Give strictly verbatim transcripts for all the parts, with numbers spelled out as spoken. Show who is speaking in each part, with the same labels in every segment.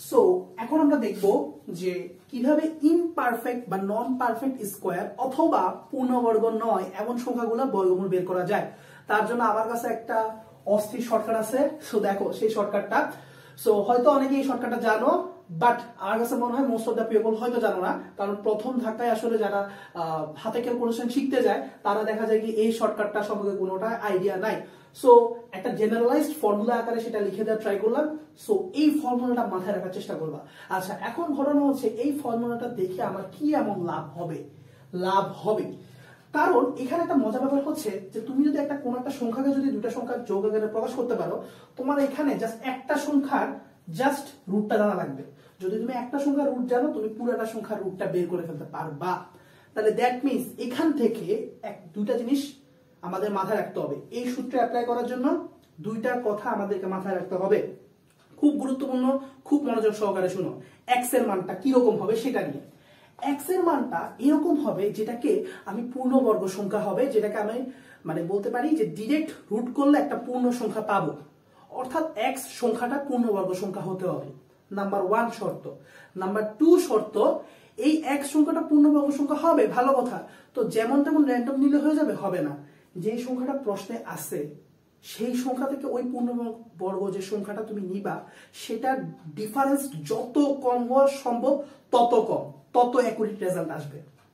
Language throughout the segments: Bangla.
Speaker 1: সো এখন আমরা দেখব যে কিভাবে ইমপারফেক্ট বা নন পারফেক্ট স্কোয়ার অথবা পূর্ণবর্গ নয় এমন সংখ্যাগুলোর বর্গমূল বের করা যায়। তার জন্য আমার কাছে একটা অস্থির শর্টকাট আছে। সো দেখো সেই শর্টকাটটা, সো হয়তো অনেকে এই শর্টকাটটা জানো, বাট আমার কাছে মনে হয় মোস্ট অফ দ্য পিপল হয়তো জানো না, কারণ প্রথম ধাক্কায় আসলে যারা হাতে ক্যালকুলেশন শিখতে যায় তারা দেখা যায় কি এই শর্টকাটটা সম্পর্কে কোনোটা আইডিয়া নাই। সো একটা জেনারেলাইজড ফর্মুলা আকারে সেটা লিখে দেওয়ার ট্রাই করলাম। সো এই ফর্মুলাটা মাথায় রাখার চেষ্টা করবা। আচ্ছা, এখন ঘটনা হচ্ছে এই ফর্মুলাটা দেখে আমার কি এমন লাভ হবে? লাভ হবে কারণ এখানে একটা মজার ব্যাপার হচ্ছে যে তুমি যদি একটা কোন একটা সংখ্যাকে যদি দুটা সংখ্যার যোগ আকারে প্রকাশ করতে পারো, তোমার এখানে জাস্ট একটা সংখ্যার জাস্ট রুটটা জানা লাগবে। যদি তুমি একটা সংখ্যার রুট জানো, তুমি পুরোটা সংখ্যার রুটটা বের করে ফেলতে পারবা। তাহলে দ্যাট মিনস এখান থেকে এক দুইটা জিনিস আমাদের মাথায় রাখতে হবে। এই সূত্রে অ্যাপ্লাই করার জন্য দুইটা কথা আমাদেরকে মাথায় রাখতে হবে, খুব গুরুত্বপূর্ণ, খুব মনোযোগ সহকারে শুনো। এক্স এর মানটা কিরকম হবে সেটা নিয়ে। এক্স এর মানটা এরকম হবে যেটাকে আমি পূর্ণবর্গ সংখ্যা হবে, যেটাকে আমি মানে বলতে পারি যে ডিরেক্ট রুট করলে একটা পূর্ণ সংখ্যা পাবো, অর্থাৎ এক্স সংখ্যাটা পূর্ণবর্গ সংখ্যা হতে হবে। নাম্বার ওয়ান শর্ত। নাম্বার টু শর্ত, এই এক্স সংখ্যাটা পূর্ণবর্গ সংখ্যা হবে, ভালো কথা, তো যেমন তেমন র্যান্ডম নিলে হয়ে যাবে, হবে না। যে সংখ্যাটা প্রশ্নে আছে সেই সংখ্যা থেকে ওই পূর্ণবর্গ যে সংখ্যাটা তুমি নিবা সেটার ডিফারেন্স যত কম হওয়া সম্ভব তত কম, তত অ্যাকুরেট রেজাল্ট আসবে।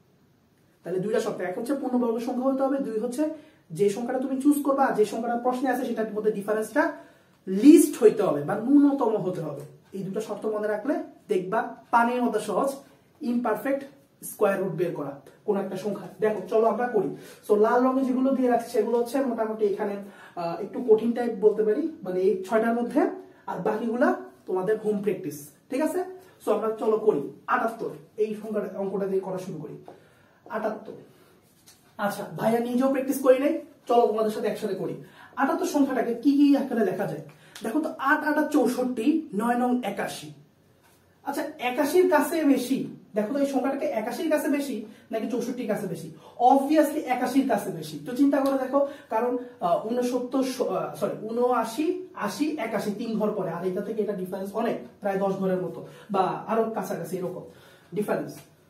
Speaker 1: তাহলে দুইটা শর্ত, এক হচ্ছে পূর্ণবর্গ সংখ্যা হতে হবে, দুই হচ্ছে যে সংখ্যাটা তুমি চুজ করবা, যে সংখ্যাটা প্রশ্নে আছে সেটার মধ্যে ডিফারেন্সটা লিস্ট হইতে হবে বা ন্যূনতম হতে হবে। এই দুটো শর্ত মনে রাখলে দেখবা পানির মতো সহজ ইমপারফেক্ট স্কয়ার রুট বের করা কোন একটা সংখ্যা। দেখো চলো আমরা করি। সো লাল রঙে যেগুলো দিয়ে রাখছি সেগুলো হচ্ছে মোটামুটি এখানে একটু কঠিন টাইপ বলতে পারি, মানে এই ছয়টার মধ্যে, আর বাকিগুলা তোমাদের হোম প্র্যাকটিস, ঠিক আছে? সো আমরা চলো করি। আটাত্তর, এই সংখ্যাটা অঙ্কটা দিয়ে করা শুরু করি। আটাত্তর, আচ্ছা ভাইয়া নিজেও প্র্যাকটিস করি নাই, চলো তোমাদের সাথে একসাথে করি। আটাত্তর সংখ্যাটাকে কি কি আকারে লেখা যায়? দেখো তো, আট আটা চৌষট্টি, নয় নং একাশি। আচ্ছা, একাশির কাছে বেশি, দেখো তো এই সংখ্যাটাকে একাশির কাছে বেশি নাকি চৌষট্টির কাছে বেশি? অবভিয়াসলি একাশির কাছে বেশি। তো চিন্তা করে দেখো, কারণ উনসত্তর সরি উনআশি, আশি, একাশি তিন ঘর পরে, আর এটা থেকে এটা ডিফারেন্স অনেক, প্রায় দশ ঘরের মতো বা আরো কাছাকাছি এরকম ডিফারেন্স।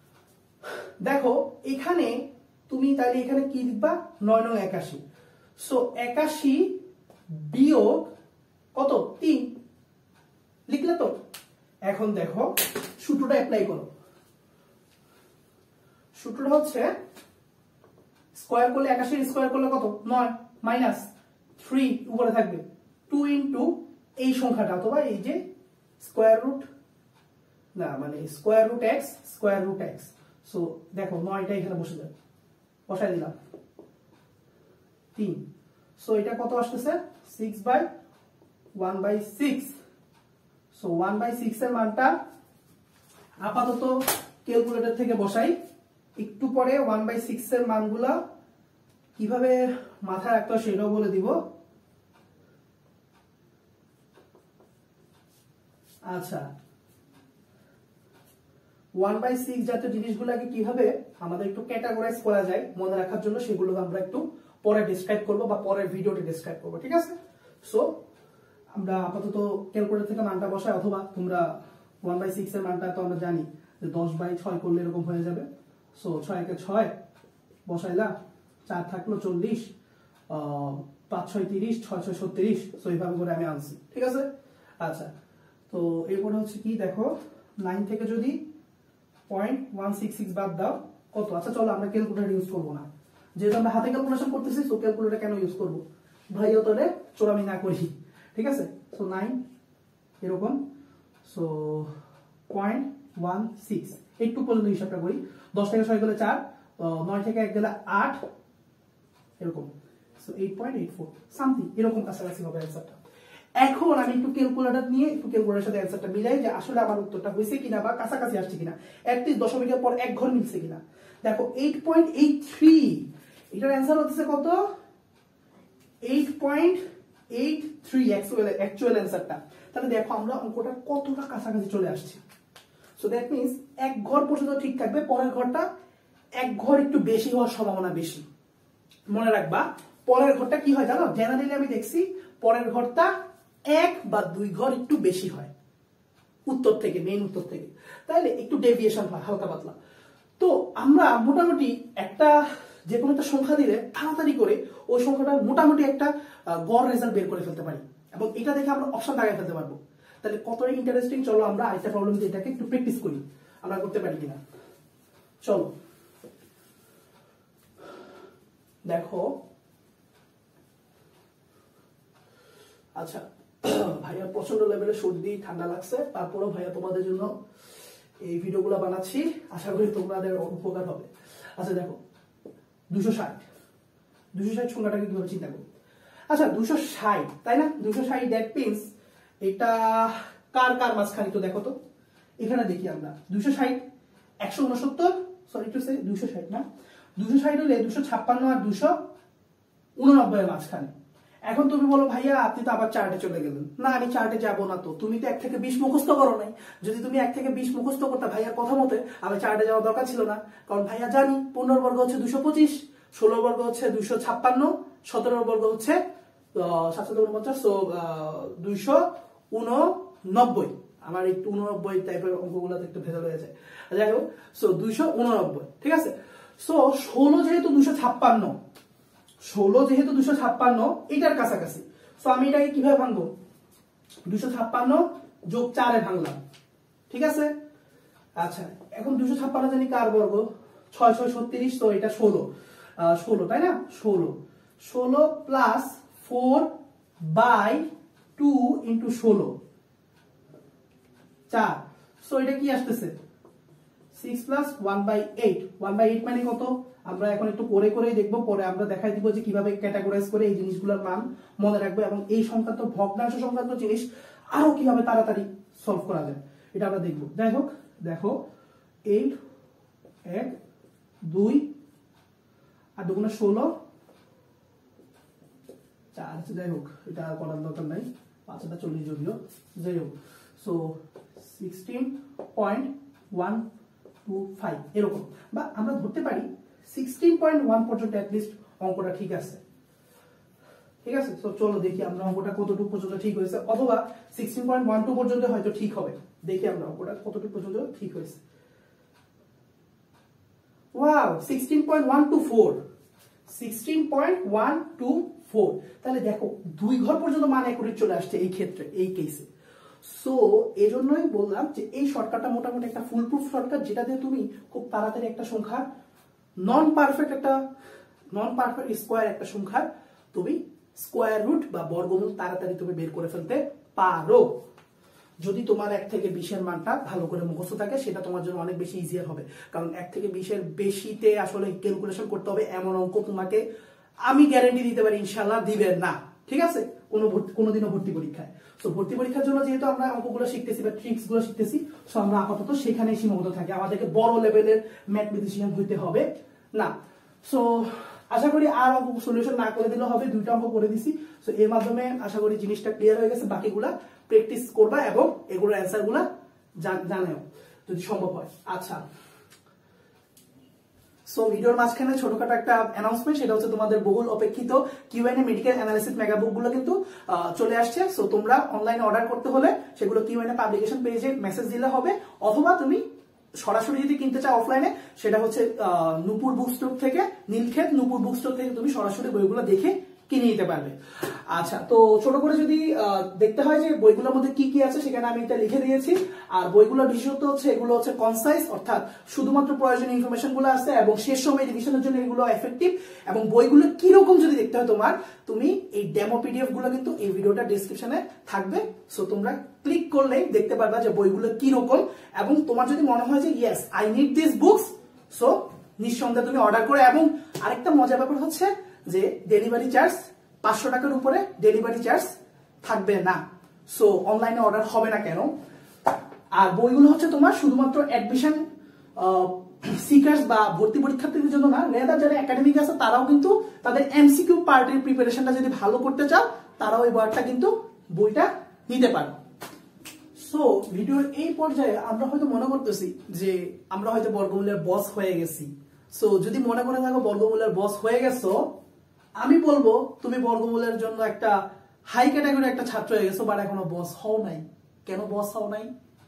Speaker 1: দেখো এখানে তুমি তাহলে এখানে কি লিখবা? নয় নং একাশি। সো একাশি বিয়োগ কত? তিন লিখলে তো। এখন দেখো সূত্রটা অ্যাপ্লাই করো। সূত্রটা হচ্ছে স্কয়ার করলে একাশি স্কয়ার করলে কত? নয়, মাইনাস থ্রি উপরে থাকবে, টু ইন্টু এই সংখ্যাটা অথবা এই যে স্কয়ার রুট না মানে square root x square root x. So দেখো নয়টা এখানে বসে যাবে, বসাই দিলাম তিন। সো এটা কত আসতেছে? Six by one by six. So one by six এর মানটা আপাতত ক্যালকুলেটর থেকে বসাই, একটু পরে ওয়ান বাই সিক্স এর মানগুলা কিভাবে মাথায় রাখতে হয় সেটাও বলে দিব। আচ্ছা, ওয়ান বাই সিক্স জাতীয় জিনিসগুলোকে কিভাবে আমাদের একটু ক্যাটাগরাইজ করা যায় মনে রাখার জন্য সেগুলো আমরা একটু পরে ডিসক্রাইব করব বা পরের ভিডিওতে ডিসক্রাইব করব, ঠিক আছে? সো আমরা আপাতত ক্যালকুলেটর থেকে মানটা বসাই, অথবা তোমরা ওয়ান বাই সিক্স এর মানটা তো আমরা জানি যে দশ বাই ছয় করলে এরকম হয়ে যাবে। সো ছয় একে ছয় বসাইলা, চার থাকলো চল্লিশ, পাঁচ ছয় তিরিশ, ছয় ছয় ছত্রিশ। সো এইভাবে করে আমি আনছি, ঠিক আছে? আচ্ছা, তো এরপরে হচ্ছে কি দেখো, নাইন থেকে যদি পয়েন্ট ওয়ান সিক্স সিক্স বাদ দাও কত? আচ্ছা চলো আমরা ক্যালকুলেটর ইউজ করবো না, যেহেতু আমরা হাতে ক্যালকুলেশন করতেছি। সো ক্যালকুলেটর কেন ইউজ করবো? ভাইও তোরে চোরামি না করি, ঠিক আছে? সো নাইন এরকম, সো পয়েন্ট ওয়ান সিক্স, একটু পর্যন্ত হিসাবটা করি। দশ থেকে ছয় গেলে চার, নয় থেকে এক গেলে আট, এরকম। So eight point eight four something এরকম কাছাকাছি হবে অ্যান্সারটা। এখন আমি একটু ক্যালকুলেটর নিয়ে একটু ক্যালকুলেটরের সাথে অ্যান্সারটা মিলাই যে আসলে আমার উত্তরটা হয়েছে কিনা বা কাছাকাছি আসছে কিনা, অ্যাটলিস্ট দশমিকের পর এক ঘর মিলছে কিনা। দেখো এইট পয়েন্ট এইট থ্রি, এটার অ্যান্সার হচ্ছে কত? Eight point eight three actual actual অ্যান্সারটা। তাহলে দেখো আমরা অঙ্কটা কতটা কাছাকাছি চলে আসছি। সো দ্যাট মিনস এক ঘর পর্যন্ত ঠিক থাকবে, পরের ঘরটা এক ঘর একটু বেশি হওয়ার সম্ভাবনা বেশি। মনে রাখবা পরের ঘরটা কি হয় জানো? জেনারেলি আমি দেখছি পরের ঘরটা এক বা দুই ঘর একটু বেশি হয়, উত্তর থেকে, মেইন উত্তর থেকে, তাইলে একটু ডেভিয়েশন হয় হালকা পাতলা। তো আমরা মোটামুটি একটা যে কোনো একটা সংখ্যা দিলে তাড়াতাড়ি করে ওই সংখ্যাটার মোটামুটি একটা গড় রেজাল্ট বের করে ফেলতে পারি, এবং এটা দেখে আমরা অপশন দাগায় ফেলতে পারবো। তাহলে কতটা ইন্টারেস্টিং, চলো আমরা আরেকটা প্রবলেম দিয়ে এটাকে একটু প্র্যাকটিস করি, আমরা করতে পারি কিনা। চলো দেখো, আচ্ছা ভাইয়া প্রচন্ড লেভেলের সর্দি ঠান্ডা লাগছে, তারপরেও ভাইয়া তোমাদের জন্য এই ভিডিওগুলো বানাচ্ছি, আশা করি তোমাদের উপকার হবে। আচ্ছা দেখো, দুশো ষাট দুশো ষাট সংখ্যাটাকে কিভাবে চিন্তা করি। আচ্ছা দুশো ষাট, তাই না, দুশো ষাট দ্যাট মিনস এটা কার কার মাঝখানে তো দেখো তো, এখানে দেখি আমরা দুশো ষাট একশো উনসত্তর, সরি টু সে দুশো ষাট না, দুশো ষাট হলে দুশো ছাপ্পান্ন আর দুশো উননব্বই এর মাঝখানে। এখন তুমি বলো ভাইয়া আপনি তো আবার চার্টে চলে গেলেন, না আমি চার্টে যাবো না, তো তুমি তো এক থেকে বিশ মুখস্থ করো নাই, যদি তুমি এক থেকে বিশ মুখস্থ করতে ভাইয়ার কথা মতে আমি চার্টে যাওয়ার দরকার ছিল না, কারণ ভাইয়া জানি পনেরো বর্গ হচ্ছে দুশো পঁচিশ, ষোলো বর্গ হচ্ছে দুইশো ছাপ্পান্ন, সতেরো বর্গ হচ্ছে সাতশো উনপঞ্চাশ, দুইশো উননব্বই, আমার একটু উননব্বই টাইপের অঙ্কগুলোতে একটু ভেজাল হয়ে যায়, যাই হোক সো দুইশো উননব্বই, ঠিক আছে। সো ষোলো যেহেতু দুশো ছাপ্পান্ন, ষোলো যেহেতু দুশো ছাপ্পান্ন এটার কাছাকাছি, সো আমি এটাকে কিভাবে ভাঙবো, দুশো ছাপ্পান্ন যোগ চারে ভাঙলাম, ঠিক আছে। আচ্ছা এখন দুশো ছাপ্পান্ন জানি কার বর্গ, ছয় ছয় ছত্রিশ, তো এটা ষোলো, ষোলো তাই না, ষোলো ষোলো plus four by two into ষোলো চার, সো এটা কি আসতেছে six plus one by eight, one by eight মানে কত, আমরা এখন একটু করে করে দেখবো, পরে আমরা দেখাই দিব যে কিভাবে ক্যাটাগরাইজ করে এই জিনিসগুলোর মান মনে রাখবো, এবং এই সংক্রান্ত ভগ্নাংশ সংক্রান্ত জিনিস আরো কিভাবে তাড়াতাড়ি সলভ করা যায় এটা আমরা দেখবো। যাই হোক দেখো, এইট এক দুই আর দুগুণে ষোলো চার, যাই হোক এটা করার দরকার নাই, পাঁচটা চল্লিশ যদিও, যাই হোক so sixteen point one two five এরকম, বা আমরা ধরতে পারি সিক্সটিন পয়েন্ট ওয়ান পর্যন্ত অ্যাটলিস্ট অঙ্কটা ঠিক আছে, ঠিক আছে। তো চলো দেখি আমরা অঙ্কটা কতটুকু পর্যন্ত ঠিক হয়েছে, অথবা সিক্সটিন পয়েন্ট ওয়ান টু পর্যন্ত হয়তো ঠিক হবে, দেখি আমরা অঙ্কটা কতটুকু পর্যন্ত ঠিক হয়েছে। Wow sixteen point one two four, sixteen point one two four, তাহলে দেখো দুই ঘর পর্যন্ত মান অ্যাকুরেট চলে আসছে এই ক্ষেত্রে, এই কেসে। সো এই জন্যই বললাম যে এই শর্টকাটটা মোটামুটি একটা ফুল প্রুফ শর্টকাট, যেটা দিয়ে তুমি খুব তাড়াতাড়ি একটা সংখ্যার নন পারফেক্ট একটা নন পারফেক্ট স্কোয়ার একটা সংখ্যার তুমি স্কোয়ার রুট বা বর্গমূল তাড়াতাড়ি তুমি বের করে ফেলতে পারো, যদি তোমার এক থেকে বিশের মানটা ভালো করে মুখস্থ থাকে, সেটা তোমার জন্য অনেক বেশি ইজিয়ার হবে, কারণ এক থেকে বিশের বেশিতে আসলে ক্যালকুলেশন করতে হবে এমন অঙ্ক তোমাকে আমি গ্যারান্টি দিতে পারি ইনশাল্লাহ দিবে না, ঠিক আছে, কোনো কোনোদিনও ভর্তি পরীক্ষায়। সো ভর্তি পরীক্ষার জন্য যেহেতু আমরা অঙ্কগুলো শিখতেছি বা ট্রিক্স গুলো শিখতেছি, সো আমরা আপাতত সেখানেই সীমাবদ্ধ থাকি, আমাদেরকে বড় লেভেলের ম্যাথমেটিশিয়ান হইতে হবে না। সো আশা করি আর অঙ্ক সলিউশন না করে দিলে হবে, দুইটা অঙ্ক করে দিছি, সো এর মাধ্যমে আশা করি জিনিসটা ক্লিয়ার হয়ে গেছে, বাকিগুলা প্র্যাকটিস করবা এবং এগুলোর অ্যান্সার গুলা জানাও যদি সম্ভব হয়। আচ্ছা সো ভিডিওর মাঝখানে ছোটখাটো একটা অ্যানাউন্সমেন্ট, সেটা হচ্ছে তোমাদের বহুল অপেক্ষিত কিউএনএ মেডিকেল অ্যানালিসিস মেগাবুক গুলো কিন্তু চলে আসছে। সো তোমরা অনলাইনে অর্ডার করতে হলে সেগুলো কিউএনএ পাবলিকেশন পেজে মেসেজ দিলে হবে, অথবা তুমি সরাসরি যদি কিনতে চাও অফলাইনে, সেটা হচ্ছে নূপুর বুক স্টোর থেকে, নীলক্ষেত নূপুর বুক স্টোর থেকে তুমি সরাসরি বইগুলো দেখে কিনে নিতে পারবে। আচ্ছা তো ছোট করে যদি দেখতে হয় যে বইগুলোর মধ্যে কি কি আছে, সেখানে আমি এটা লিখে দিয়েছি, আর বইগুলোর বিশেষত্ব হচ্ছে এগুলো হচ্ছে কনসাইজ, অর্থাৎ শুধুমাত্র প্রয়োজনীয় ইনফরমেশন গুলো আছে, এবং শেষ সময় রিভিশনের জন্য এগুলো এফেক্টিভ, এবং বইগুলো কিরকম যদি দেখতে হয় তোমার, তুমি এই ডেমো পিডিএফ গুলো কিন্তু এই ভিডিওটা ডেসক্রিপশনে থাকবে, সো তোমরা ক্লিক করলেই দেখতে পারবা যে বইগুলো কিরকম, এবং তোমার যদি মনে হয় যে yes I need this books, so নিঃসন্দেহে তুমি অর্ডার করে। এবং আরেকটা মজার ব্যাপার হচ্ছে যে ডেলিভারি চার্জ পাঁচশো টাকার উপরে ডেলিভারি চার্জ থাকবে না, সো অনলাইনে অর্ডার হবে না কেন। আর বইগুলো হচ্ছে তোমার শুধুমাত্র অ্যাডমিশন সিকার্স বা ভর্তি পরীক্ষার্থীদের জন্য না, রেদার যারা একাডেমিক আছে তারাও কিন্তু তাদের এমসিকিউ পার্টের প্রিপারেশনটা যদি ভালো করতে চাও, তারাও এই বইটা কিন্তু বইটা নিতে পারো। সো ভিডিওর এই পর্যায়ে আমরা হয়তো মনে করতেছি যে আমরা হয়তো বর্গমূলের বস হয়ে গেছি। সো যদি মনে করে থাকো বর্গমূলের বস হয়ে গেছো, আমি বলবো তুমি বর্গমূলের জন্য একটা হাই ক্যাটাগরি একটা ছাত্র হয়ে গেছো, বাট এখনো বস হও নাই। কেন বস হও নাই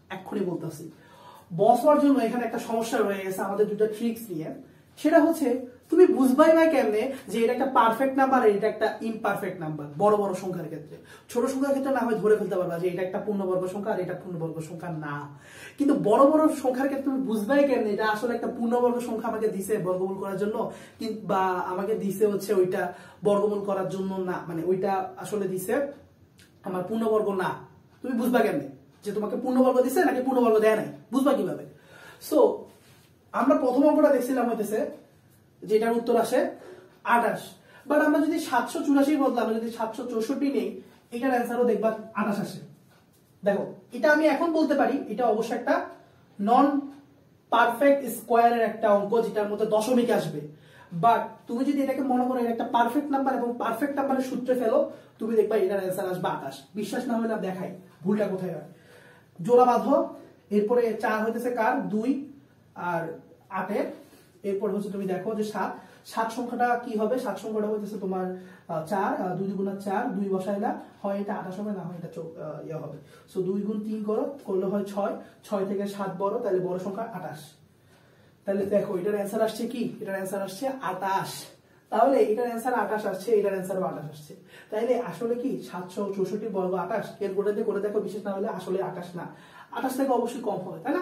Speaker 1: এক্ষুনি বলতেছি। বস হওয়ার জন্য এখানে একটা সমস্যা রয়ে গেছে আমাদের দুটো ট্রিক্স নিয়ে। সেটা হচ্ছে তুমি বুঝবাই না কেমনে যে এটা একটা পারফেক্ট নাম্বার আর এটা একটা ইমপারফেক্ট নাম্বার। বড় বড় সংখ্যার ক্ষেত্রে, ছোট সংখ্যার ক্ষেত্রে না হয় ধরে ফেলতে পারবা যে এটা একটা পূর্ণবর্গ সংখ্যা আর এটা পূর্ণবর্গ সংখ্যা না, কিন্তু বড় বড় সংখ্যার ক্ষেত্রে তুমি বুঝবাই কেমনে এটা আসলে একটা পূর্ণবর্গ সংখ্যা আমাকে দিছে বর্গমূল করার জন্য, বা আমাকে দিছে হচ্ছে ওইটা বর্গমূল করার জন্য না, মানে ওইটা আসলে দিছে আমার পূর্ণবর্গ না। তুমি বুঝবা কেমনে যে তোমাকে পূর্ণবর্গ দিছে নাকি পূর্ণবর্গ দেয় নাই, বুঝবা কিভাবে? সো আমরা প্রথম অঙ্কটা দেখছিলাম হইতেছে যেটার উত্তর আসে আঠাশ, বাট আমরা যদি সাতশো চুরাশি বদলে আমরা যদি সাতশো চৌষট্টি নেই, এটার অ্যান্সারও দেখবা আঠাশ আসে। দেখো এটা আমি এখন বলতে পারি এটা অবশ্যই একটা নন পারফেক্ট স্কোয়ারের একটা অঙ্ক যেটার মধ্যে দশমিক আসবে, বাট তুমি যদি এটাকে মনে করো এটা একটা পারফেক্ট নাম্বার এবং পারফেক্ট নাম্বারের সূত্রে ফেলো, তুমি দেখবা এটার অ্যান্সার আসবে আঠাশ। বিশ্বাস না হলে দেখাই ভুলটা কোথায় হয়। জোড়া বাঁধো, এরপরে চার হইতেছে কার দুই আর আটের, এরপর হচ্ছে তুমি দেখো যে সাত, সাত সংখ্যাটা কি হবে, সাত সংখ্যাটা হইতেছে তোমার চার, দুই গুণ চার, দুই বসাইলা হয় এটা আঠাশ হবে না হয় এটা ইয়ে হবে। সো দুই গুণ তিন করো, করলে হয় ছয়, ছয় থেকে সাত বড়, তাহলে বড় সংখ্যা আঠাশ। তাহলে দেখো এটার অ্যান্সার আসছে কি, এটার অ্যান্সার আসছে আঠাশ। তাহলে এটার অ্যান্সার আঠাশ আসছে, এটার অ্যান্সারও আঠাশ আসছে। তাইলে আসলে কি সাতশো চৌষট্টি বর্গ আঠাশ, এর করে দিয়ে করে দেখো বিশেষ না হলে আসলে আঠাশ না, আঠাশ থেকে অবশ্যই কম হবে, তাই না?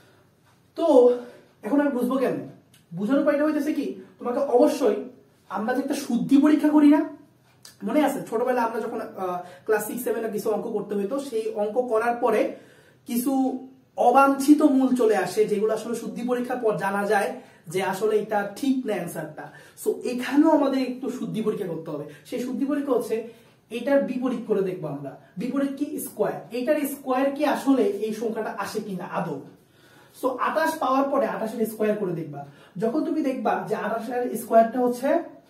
Speaker 1: তো এখন আমি বুঝবো কেন, বুঝানোর উপায়টা হইতেছে কি, তোমাকে অবশ্যই আমরা যে একটা শুদ্ধি পরীক্ষা করি না, মনে আছে ছোটবেলায় আমরা যখন ক্লাস সিক্স সেভেনে কিছু অঙ্ক করতে হইতো, সেই অঙ্ক করার পরে কিছু অবাঞ্ছিত মূল চলে আসে যেগুলো আসলে শুদ্ধি পরীক্ষার পর জানা যায় যে আসলে এটা ঠিক না অ্যান্সারটা। সো এখানেও আমাদের একটু শুদ্ধি পরীক্ষা করতে হবে। সেই শুদ্ধি পরীক্ষা হচ্ছে এটার বিপরীত করে দেখবো আমরা, বিপরীত কি স্কোয়ার, এটার স্কোয়ার কি আসলে এই সংখ্যাটা আসে কিনা আদৌ। সো আঠাশ পাওয়ার পরে আঠাশের স্কোয়ার করে দেখবা, যখন তুমি দেখবা যে আঠাশের স্কোয়ারটা হচ্ছে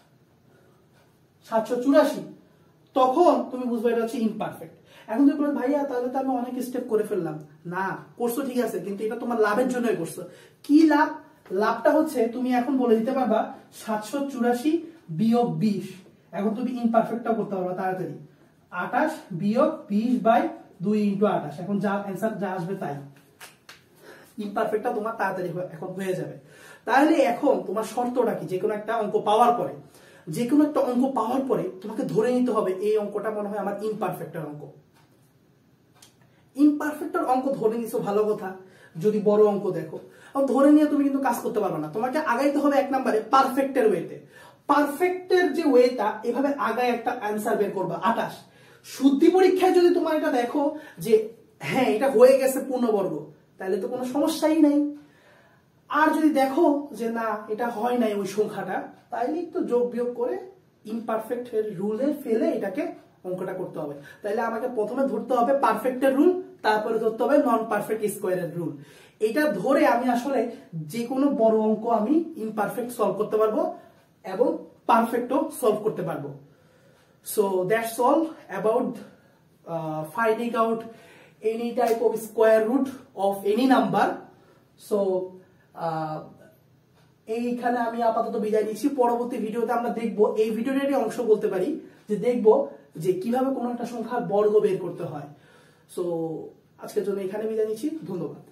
Speaker 1: সাতশো চুরাশি, তখন তুমি বুঝবে এটা হচ্ছে ইমপারফেক্ট। এখন তুমি বলো ভাইয়া তাহলে তো আমি অনেক স্টেপ করে ফেললাম, না করছো ঠিক আছে, কিন্তু এটা তোমার লাভের জন্যই করছো। কি লাভ? লাভটা হচ্ছে তুমি এখন বলে দিতে পারবা সাতশো চুরাশি বিয়োগ বিশ, এখন তুমি ইমপারফেক্টটাও করতে পারবা তাড়াতাড়ি, আঠাশ বিয়োগ বিশ বাই দুই ইন্টু আঠাশ, এখন যা অ্যান্সার যা আসবে তাই, ইমপারফেক্টটা তোমার তাড়াতাড়ি এখন হয়ে যাবে। তাহলে এখন তোমার শর্তটা কি, যে কোনো একটা অঙ্ক পাওয়ার পরে, যে কোনো একটা অঙ্ক পাওয়ার পরে তোমাকে ধরে নিতে হবে এই অঙ্কটা মনে হয় আমার ইমপারফেক্টের অঙ্ক। ইমপারফেক্টের অঙ্ক ধরে নিছো ভালো কথা, যদি বড় অঙ্ক দেখো ধরে নিয়ে তুমি কিন্তু কাজ করতে পারবে না, তোমাকে আগাইতে হবে এক নম্বরে পারফেক্টের ওয়েতে। পারফেক্টের যে ওয়েটা এভাবে আগায় একটা অ্যান্সার বের করবা আঠাশ। শুদ্ধি পরীক্ষায় যদি তোমার এটা দেখো যে হ্যাঁ এটা হয়ে গেছে পূর্ণবর্গ, তাহলে তো কোনো সমস্যাই নাই। আর যদি দেখো যে না এটা হয় নাই ওই সংখ্যাটা, তাইলে একটু যোগ বিয়োগ করে ইমপারফেক্ট রুলে ফেলে এটাকে অঙ্কটা করতে হবে। তাইলে আমাকে প্রথমে ধরতে হবে পারফেক্টের রুল, তারপরে ধরতে হবে নন পারফেক্ট স্কোয়ারের রুল। এটা ধরে আমি আসলে যে কোনো বড় অঙ্ক আমি ইমপারফেক্ট সলভ করতে পারবো এবং পারফেক্টও সলভ করতে পারবো। So that's all about finding out any type of square root of any number. So এইখানে আমি আপাতত বিদায় নিচ্ছি। পরবর্তী ভিডিওতে আমরা দেখবো, এই ভিডিওটারই অংশ বলতে পারি যে দেখবো যে কিভাবে কোনো একটা সংখ্যার বর্গ বের করতে হয়। সো আজকের জন্য এখানে বিদায় নিচ্ছি, ধন্যবাদ।